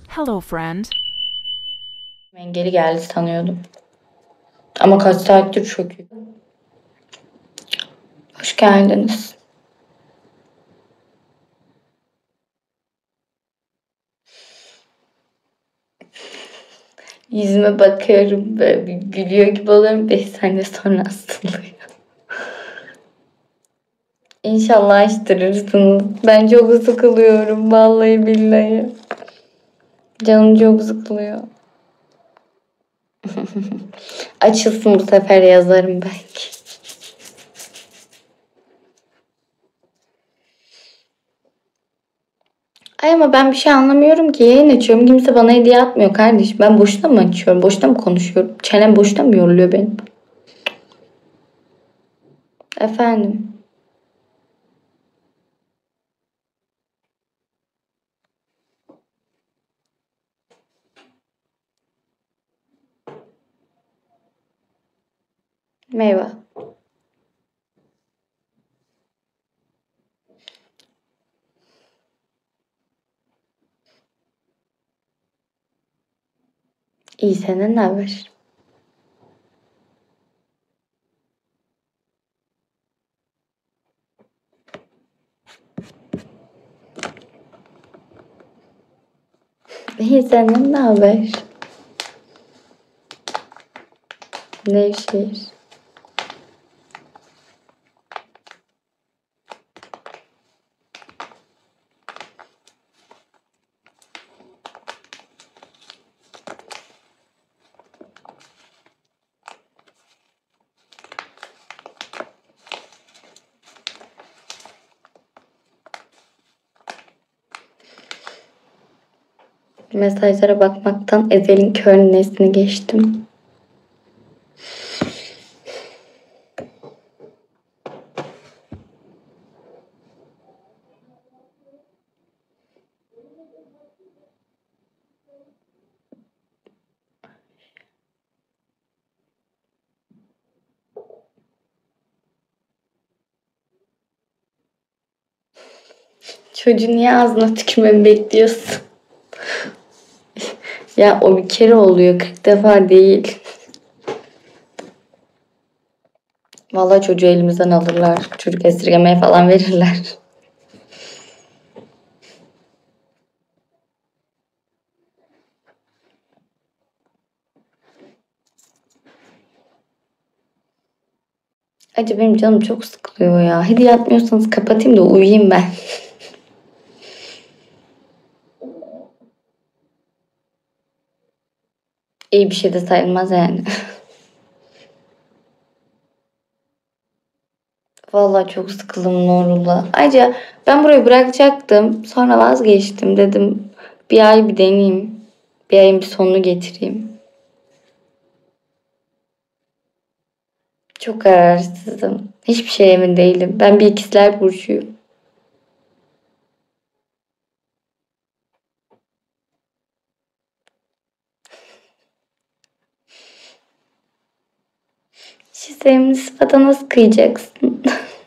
Hello, friend. Ben geri geldi sanıyordum. Ama kaç saattir çöküyor. Hoş geldiniz. Yüzüme bakıyorum böyle bir gülüyor gibi oluyorum. 5 saniye sonra asılıyor. İnşallah açtırırsınız. Ben çok sıkılıyorum vallahi billahi. Canım çok sıkılıyor. Açılsın bu sefer yazarım belki. Ay ama ben bir şey anlamıyorum ki. Yayın açıyorum. Kimse bana hediye atmıyor kardeşim. Ben boşuna mı açıyorum? Boşuna mı konuşuyorum? Çenem boşuna mı yoruluyor benim? Efendim. Meyve. İyi, senden ne haber? İyi, senden ne haber? Nevşehir. Mesajlara bakmaktan Ezel'in kör nesini geçtim. Çocuğu niye ağzına tükürmemi bekliyorsun? Ya o bir kere oluyor, 40 defa değil. Vallahi çocuğu elimizden alırlar. Çocuk esirgemeye falan verirler. Acaba benim canım çok sıkılıyor ya. Hediye atmıyorsanız kapatayım da uyuyayım ben. İyi bir şey de sayılmaz yani. Vallahi çok sıkıldım Nurullah. Ayrıca ben burayı bırakacaktım. Sonra vazgeçtim. Dedim bir ay bir deneyeyim. Bir ayın bir sonunu getireyim. Çok kararsızım. Hiçbir şeye emin değilim. Ben bir ikizler burcuyum. Şu sevimli sıfata nasıl kıyacaksın?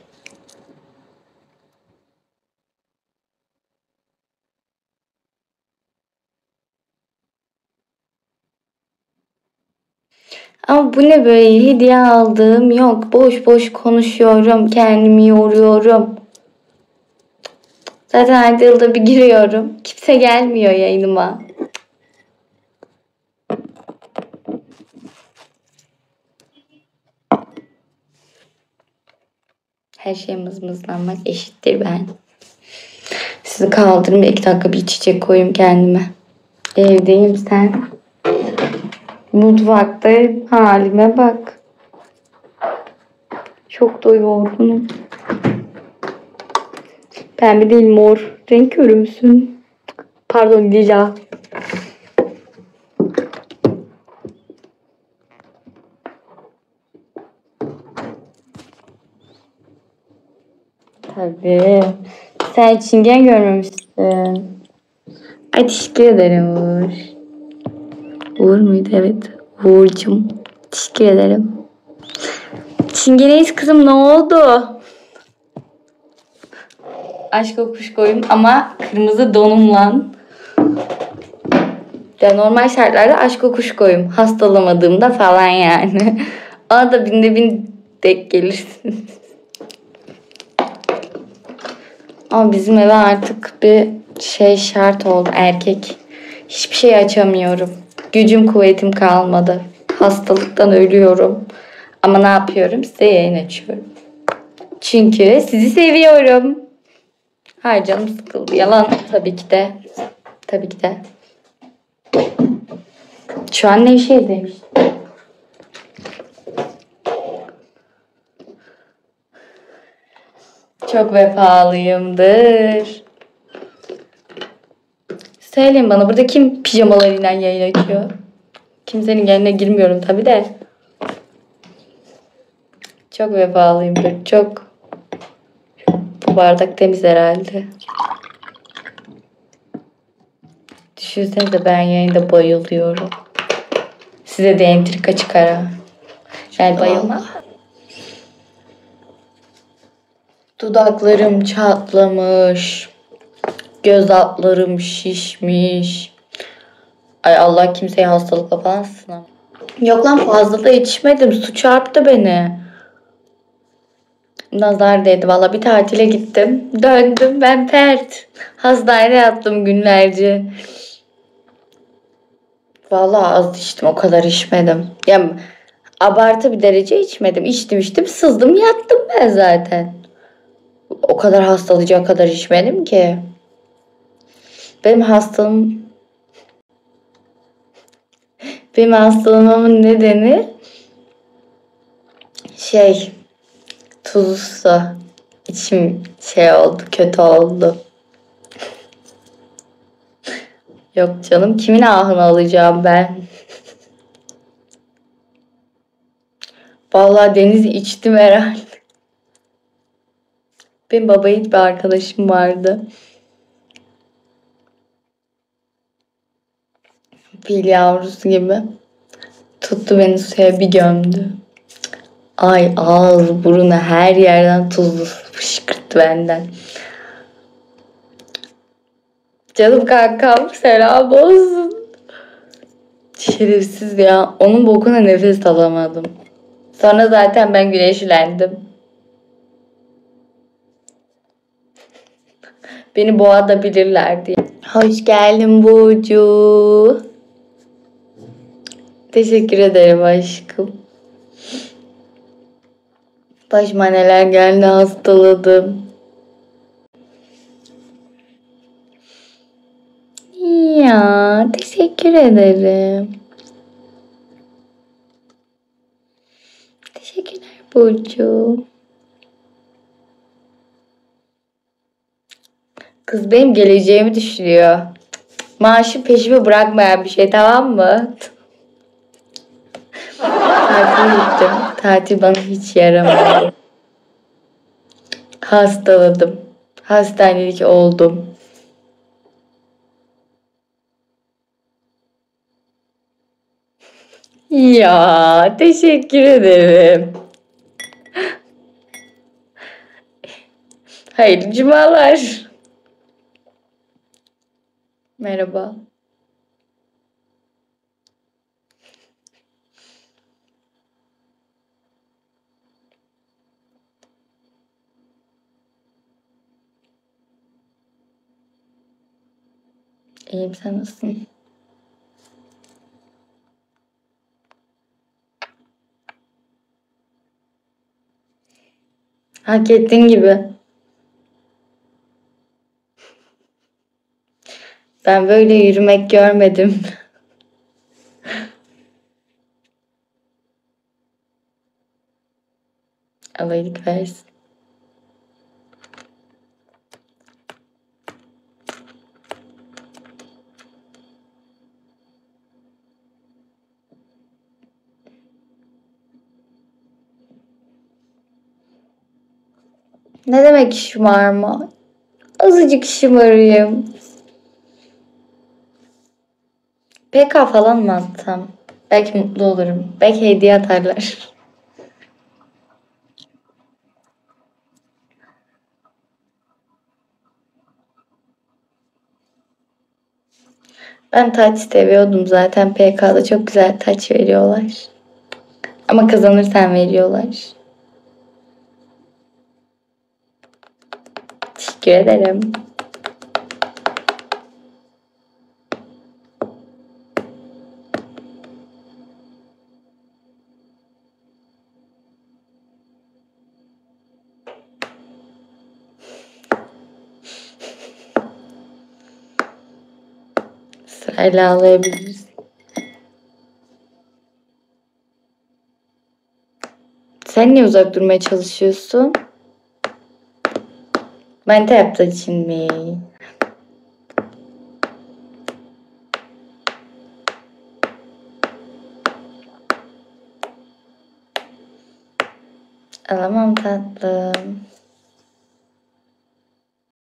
Ama bu ne böyle, hediye aldığım yok. Boş boş konuşuyorum. Kendimi yoruyorum. Zaten ayda yılda bir giriyorum. Kimse gelmiyor yayınıma. Her şey mızmızlanmak eşittir ben. Sizi kaldırayım, 2 dakika bir çiçek koyayım kendime. Evdeyim, sen. Mutfaktayım, halime bak. Çok da yorgunum. Pembe değil, mor. Renk körü müsün? Pardon, lila. Tabii. Sen çingen görmemişsin. Ay, teşekkür ederim Uğur. Uğur muydu? Evet. Uğur'cum. Teşekkür ederim. Çingeneyiz kızım, ne oldu? Aşk okuş koyun ama kırmızı donumla. Ya normal şartlarda aşk kuşkoyum. Hastalamadığımda falan yani. Ona da binde bin denk gelirsin. Ama bizim eve artık bir şey şart oldu. Erkek. Hiçbir şey açamıyorum. Gücüm kuvvetim kalmadı. Hastalıktan ölüyorum. Ama ne yapıyorum? Size yayın açıyorum. Çünkü sizi seviyorum. Hayır canım sıkıldı. Yalan tabii ki de. Tabii ki de. Şu an Nevşehir'deymiş. Çok vefalıyımdır. Söyleyin bana burada kim pijamalarıyla yayın açıyor? Kimsenin yayınına girmiyorum tabii de. Çok vefalıyımdır. Çok. Bu bardak temiz herhalde. Düşünsenize ben yayında bayılıyorum. Size de entrika çıkar ha. Yani bayılmam. Dudaklarım çatlamış. Göz altlarım şişmiş. Ay Allah kimseye hastalıkla falan sınavı. Yok lan fazla da içmedim. Su çarptı beni. Nazar değdi. Valla bir tatile gittim. Döndüm ben pert. Hastaneye yattım günlerce. Valla az içtim. O kadar içmedim. Yani abartı bir derece içmedim. İçtim sızdım yattım ben zaten. O kadar hastalayacak kadar içmedim ki. Benim hastalığım benim hastalığımın nedeni tuzlu su. İçim oldu kötü oldu. Yok canım kimin ahını alacağım ben. Vallahi deniz içtim herhalde. Benim baba yiğit bir arkadaşım vardı. Fil yavrusu gibi. Tuttu beni suya bir gömdü. Ay ağız burunu her yerden tuzlu su fışkırttı benden. Canım kankam selam olsun. Şerefsiz ya. Onun bokuna nefes alamadım. Sonra zaten ben güneşlendim. Beni boğabilirler diye. Hoş geldin Burcu. Teşekkür ederim aşkım. Başıma neler geldi hastaladım. Ya teşekkür ederim. Teşekkürler Burcu. Kız benim geleceğimi düşünüyor. Maaşı peşimi bırakmayan bir şey tamam mı? Tatile gittim. Tatil bana hiç yaramadı. Hastaladım. Hastanelik oldum. Ya teşekkür ederim. Hayırlı cumalar. Merhaba. İyiyim sen nasılsın? Hak ettiğin gibi. Ben böyle yürümek görmedim. Allah iyilik versin. Ne demek şımarma? Azıcık şımarayım. PK falan mı atsam? Belki mutlu olurum. Belki hediye atarlar. Ben taç seviyordum zaten. PK'da çok güzel taç veriyorlar. Ama kazanırsan veriyorlar. Teşekkür ederim. Sırayla ağlayabiliriz. Sen niye uzak durmaya çalışıyorsun? Manita yaptığı için mi? Alamam tatlım.